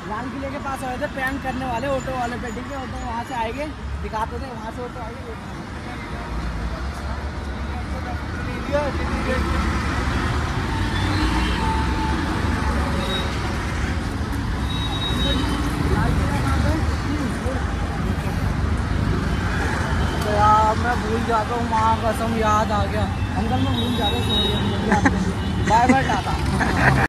लाल किले के पास आए थे प्रैंक करने वाले ऑटो वाले पे, ठीक है। ऑटो वहाँ से आएंगे, दिखाते थे, वहाँ से ऑटो आएंगे। तो यार मैं भूल जाता हूँ, माँ कसम याद आ गया। अंकल मैं भूल जाता हूँ, sorry uncle, bye bye Tata.